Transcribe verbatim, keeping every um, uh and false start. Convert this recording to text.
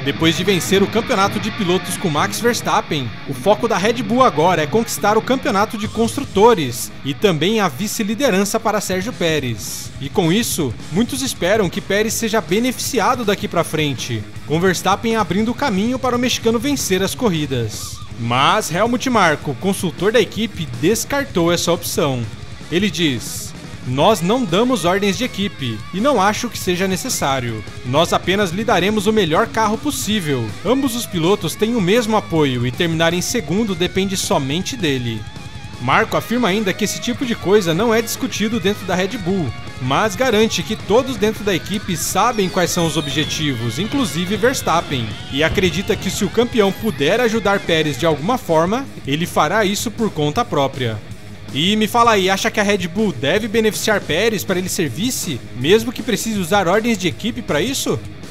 Depois de vencer o campeonato de pilotos com Max Verstappen, o foco da Red Bull agora é conquistar o campeonato de construtores e também a vice-liderança para Sérgio Pérez. E com isso, muitos esperam que Pérez seja beneficiado daqui para frente, com Verstappen abrindo o caminho para o mexicano vencer as corridas. Mas Helmut Marko, consultor da equipe, descartou essa opção. Ele diz: "Nós não damos ordens de equipe, e não acho que seja necessário. Nós apenas lhe daremos o melhor carro possível. Ambos os pilotos têm o mesmo apoio e terminar em segundo depende somente dele." Marko afirma ainda que esse tipo de coisa não é discutido dentro da Red Bull, mas garante que todos dentro da equipe sabem quais são os objetivos, inclusive Verstappen, e acredita que se o campeão puder ajudar Pérez de alguma forma, ele fará isso por conta própria. E me fala aí, acha que a Red Bull deve beneficiar Pérez para ele ser vice, mesmo que precise usar ordens de equipe para isso?